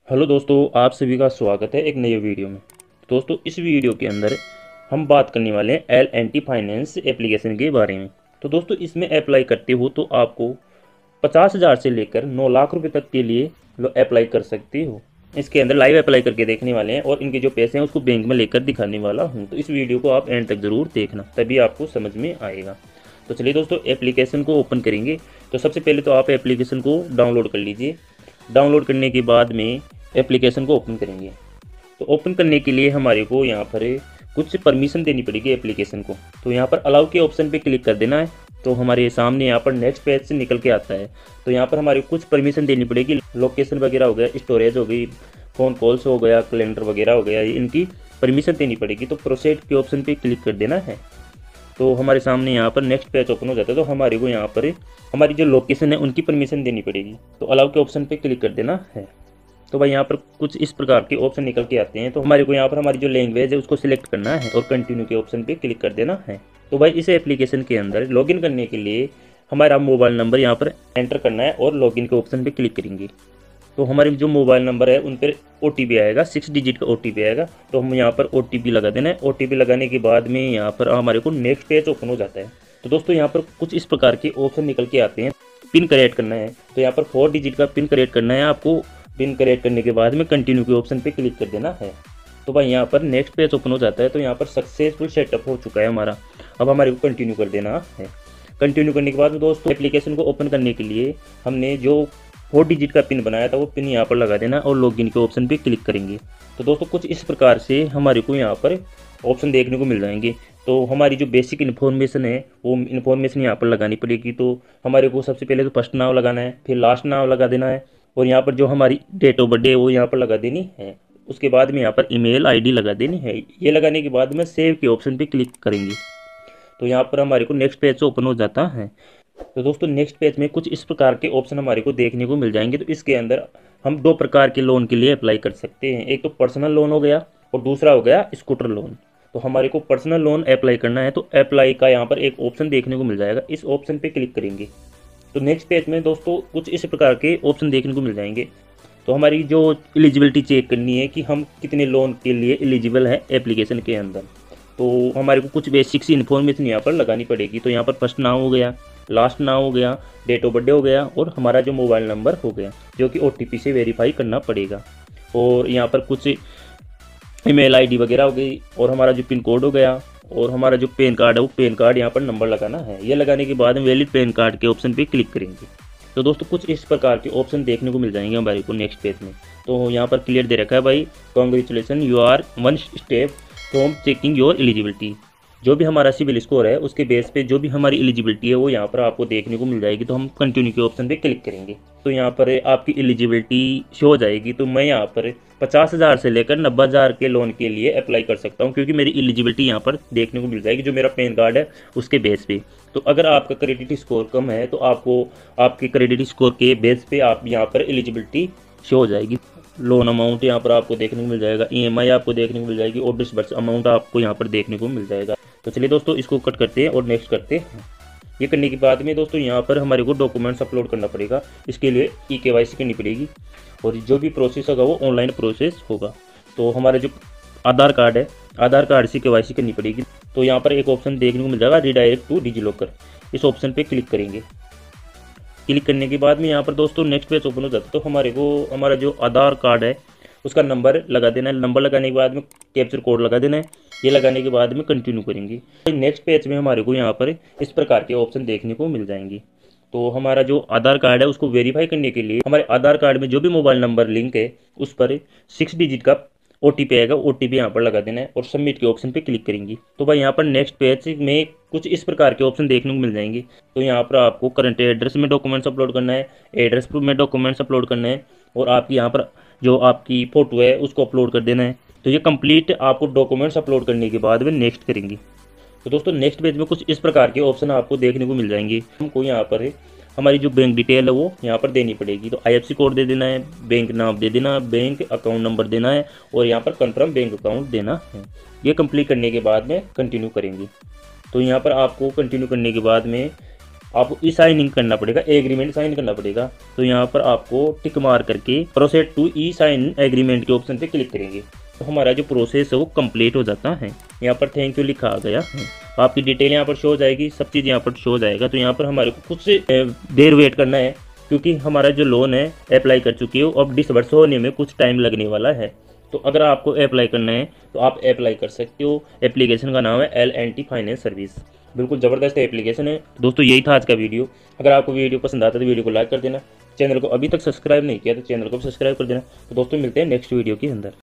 Hello दोस्तों, आप सभी का स्वागत है एक नई वीडियो में। दोस्तों, इस वीडियो के अंदर हम बात करने वाले हैं L and T finance application के बारे में। तो दोस्तों, इसमें अप्लाई करते हो तो आपको 50,000 से लेकर 9 लाख रुपए तक के लिए अप्लाई कर सकते हो। इसके अंदर लाइव अप्लाई करके देखने वाले हैं और इनके जो पैसे हैं उसको बैंक में लेकर दिखाने वाला हूँ। तो इस वीडियो को आप एंड तक ज़रूर देखना, तभी आपको समझ में आएगा। तो चलिए दोस्तों, एप्लीकेशन को ओपन करेंगे। तो सबसे पहले तो आप एप्लीकेशन को डाउनलोड कर लीजिए। डाउनलोड करने के बाद में एप्लीकेशन को ओपन करेंगे। तो ओपन करने के लिए हमारे को यहाँ पर कुछ परमिशन देनी पड़ेगी एप्लीकेशन को। तो यहाँ पर अलाउ के ऑप्शन पे क्लिक कर देना है। तो हमारे सामने यहाँ पर नेक्स्ट पेज से निकल के आता है। तो यहाँ पर हमारे कुछ परमिशन देनी पड़ेगी। लोकेशन वगैरह हो गया, स्टोरेज हो गई, फ़ोन कॉल्स हो गया, कैलेंडर वगैरह हो गया, इनकी परमिशन देनी पड़ेगी। तो प्रोसीड के ऑप्शन पे क्लिक कर देना है। तो हमारे सामने यहाँ पर नेक्स्ट पेज ओपन हो जाता है। तो हमारे को यहाँ पर हमारी जो लोकेशन है उनकी परमिशन देनी पड़ेगी। तो अलाउ के ऑप्शन पे क्लिक कर देना है। तो भाई यहाँ पर कुछ इस प्रकार के ऑप्शन निकल के आते हैं। तो हमारे को यहाँ पर हमारी जो लैंग्वेज है उसको सिलेक्ट करना है और कंटिन्यू के ऑप्शन पे क्लिक कर देना है। तो भाई इस एप्लीकेशन के अंदर लॉगिन करने के लिए हमारा मोबाइल नंबर यहाँ पर एंटर करना है और लॉगिन के ऑप्शन पे क्लिक करेंगे। तो हमारे जो मोबाइल नंबर है उन पर OTP आएगा, 6 डिजिट का OTP आएगा। तो हम यहाँ पर OTP लगा देना है। OTP लगाने के बाद में यहाँ पर हमारे को नेक्स्ट पेज ओपन हो जाता है। तो दोस्तों, यहाँ पर कुछ इस प्रकार के ऑप्शन निकल के आते हैं। पिन क्रिएट करना है। तो यहाँ पर 4 डिजिट का पिन क्रिएट करना है आपको। पिन क्रिएट करने के बाद में कंटिन्यू के ऑप्शन पे क्लिक कर देना है। तो भाई यहाँ पर नेक्स्ट पेज ओपन हो जाता है। तो यहाँ पर सक्सेसफुल सेटअप हो चुका है हमारा। अब हमारे को कंटिन्यू कर देना है। कंटिन्यू करने के बाद दोस्तों, एप्लीकेशन को ओपन करने के लिए हमने जो 4 डिजिट का पिन बनाया था वो पिन यहाँ पर लगा देना और लॉगिन के ऑप्शन पे क्लिक करेंगे। तो दोस्तों, कुछ इस प्रकार से हमारे को यहाँ पर ऑप्शन देखने को मिल जाएंगे। तो हमारी जो बेसिक इन्फॉर्मेशन है वो इन्फॉर्मेशन यहाँ पर लगानी पड़ेगी। तो हमारे को सबसे पहले तो फर्स्ट नाम लगाना है, फिर लास्ट नाम लगा देना है और यहाँ पर जो हमारी डेट ऑफ बर्थडे है वो यहाँ पर लगा देनी है। उसके बाद में यहाँ पर ईमेल आईडी लगा देनी है। ये लगाने के बाद में सेव के ऑप्शन पे क्लिक करेंगे। तो यहाँ पर हमारे को नेक्स्ट पेज ओपन हो जाता है। तो दोस्तों, नेक्स्ट पेज में कुछ इस प्रकार के ऑप्शन हमारे को देखने को मिल जाएंगे। तो इसके अंदर हम 2 प्रकार के लोन के लिए अप्लाई कर सकते हैं। एक तो पर्सनल लोन हो गया और दूसरा हो गया स्कूटर लोन। तो हमारे को पर्सनल लोन अप्लाई करना है। तो अप्लाई का यहाँ पर एक ऑप्शन देखने को मिल जाएगा। इस ऑप्शन पे क्लिक करेंगे। तो नेक्स्ट पेज में दोस्तों कुछ इस प्रकार के ऑप्शन देखने को मिल जाएंगे। तो हमारी जो एलिजिबिलिटी चेक करनी है कि हम कितने लोन के लिए एलिजिबल है एप्लीकेशन के अंदर। तो हमारे को कुछ बेसिक सी इन्फॉर्मेशन यहाँ पर लगानी पड़ेगी। तो यहाँ पर फर्स्ट नाम हो गया, लास्ट नाम हो गया, डेट ऑफ बर्थडे हो गया और हमारा जो मोबाइल नंबर हो गया, जो कि OTP से वेरीफाई करना पड़ेगा। और यहाँ पर कुछ ईमेल आईडी वगैरह हो गई और हमारा जो पिन कोड हो गया और हमारा जो पैन कार्ड है वो पैन कार्ड यहाँ पर नंबर लगाना है। ये लगाने के बाद में वैलिड पैन कार्ड के ऑप्शन पे क्लिक करेंगे। तो दोस्तों, कुछ इस प्रकार के ऑप्शन देखने को मिल जाएंगे हमारे को नेक्स्ट पेज में। तो यहाँ पर क्लियर दे रखा है भाई, congratulations, you are 1 step from checking your eligibility. जो भी हमारा सिविल स्कोर है उसके बेस पे जो भी हमारी एलिजिबिलिटी है वो यहाँ पर आपको देखने को मिल जाएगी। तो हम कंटिन्यू के ऑप्शन पे क्लिक करेंगे। तो यहाँ पर आपकी एलिजिबिलिटी शो हो जाएगी। तो मैं यहाँ पर 50,000 से लेकर 90,000 के लोन के लिए अप्लाई कर सकता हूँ, क्योंकि मेरी एलिजिबिलिटी यहाँ पर देखने को मिल जाएगी जो मेरा पैन कार्ड है उसके बेस पे। तो अगर आपका क्रेडिट स्कोर कम है तो आपको आपके क्रेडिट स्कोर के बेस पे आप यहाँ पर एलिजिबिलिटी शो हो जाएगी। लोन अमाउंट यहाँ पर आपको देखने को मिल जाएगा, EMI आपको देखने को मिल जाएगी और डिसबर्स अमाउंट आपको यहाँ पर देखने को मिल जाएगा। तो चलिए दोस्तों, इसको कट करते हैं और नेक्स्ट करते हैं। ये करने के बाद में दोस्तों यहाँ पर हमारे को डॉक्यूमेंट्स अपलोड करना पड़ेगा। इसके लिए KYC करनी पड़ेगी और जो भी प्रोसेस होगा वो ऑनलाइन प्रोसेस होगा। तो हमारा जो आधार कार्ड है, आधार कार्ड से KYC करनी पड़ेगी। तो यहाँ पर एक ऑप्शन देखने को मिल जाएगा, रीडायरेक्ट टू डिजिलॉकर। इस ऑप्शन पर क्लिक करेंगे। क्लिक करने के बाद में यहाँ पर दोस्तों नेक्स्ट पेज ओपन हो जाता है। तो हमारे को हमारा जो आधार कार्ड है उसका नंबर लगा देना है। नंबर लगाने के बाद में कैप्चर कोड लगा देना है। ये लगाने के बाद में कंटिन्यू करेंगे। नेक्स्ट पेज में हमारे को यहाँ पर इस प्रकार के ऑप्शन देखने को मिल जाएंगे। तो हमारा जो आधार कार्ड है उसको वेरीफाई करने के लिए हमारे आधार कार्ड में जो भी मोबाइल नंबर लिंक है उस पर 6 डिजिट का OTP आएगा। OTP यहाँ पर लगा देना है और सबमिट के ऑप्शन पे क्लिक करेंगे। तो भाई यहाँ पर नेक्स्ट पेज में कुछ इस प्रकार के ऑप्शन देखने को मिल जाएंगे। तो यहाँ पर आपको करंट एड्रेस में डॉक्यूमेंट्स अपलोड करना है, एड्रेस प्रूफ में डॉक्यूमेंट्स अपलोड करना है और आपकी यहाँ पर जो आपकी फ़ोटो है उसको अपलोड कर देना है। तो ये कंप्लीट आपको डॉक्यूमेंट्स अपलोड करने के बाद में नेक्स्ट करेंगे। तो दोस्तों, नेक्स्ट पेज में कुछ इस प्रकार के ऑप्शन आपको देखने को मिल जाएंगे। हमको यहाँ पर हमारी जो बैंक डिटेल है वो यहाँ पर देनी पड़ेगी। तो IFSC कोड दे देना है, बैंक नाम दे देना, बैंक अकाउंट नंबर देना है और यहाँ पर कंफर्म बैंक अकाउंट देना है। ये कंप्लीट करने के बाद में कंटिन्यू करेंगे। तो यहाँ पर आपको कंटिन्यू करने के बाद में आपको ई साइनिंग करना पड़ेगा, एग्रीमेंट साइन करना पड़ेगा। तो यहाँ पर आपको टिक मार करके process to e sign agreement के ऑप्शन पे क्लिक करेंगे तो हमारा जो प्रोसेस है वो कंप्लीट हो जाता है। यहाँ पर थैंक यू लिखा आ गया है, आपकी डिटेल यहाँ पर शो हो जाएगी, सब चीज़ यहाँ पर शो हो जाएगा। तो यहाँ पर हमारे को कुछ से देर वेट करना है, क्योंकि हमारा जो लोन है अप्लाई कर चुकी हो, अब डिसबर्स होने में कुछ टाइम लगने वाला है। तो अगर आपको अप्लाई करना है तो आप अप्लाई कर सकते हो। एप्लीकेशन का नाम है L&T फाइनेंस सर्विस। बिल्कुल ज़बरदस्त एप्लीकेशन है। दोस्तों यही था आज का वीडियो। अगर आपको वीडियो पसंद आता है तो वीडियो को लाइक कर देना, चैनल को अभी तक सब्सक्राइब नहीं किया तो चैनल को सब्सक्राइब कर देना। तो दोस्तों मिलते हैं नेक्स्ट वीडियो के अंदर।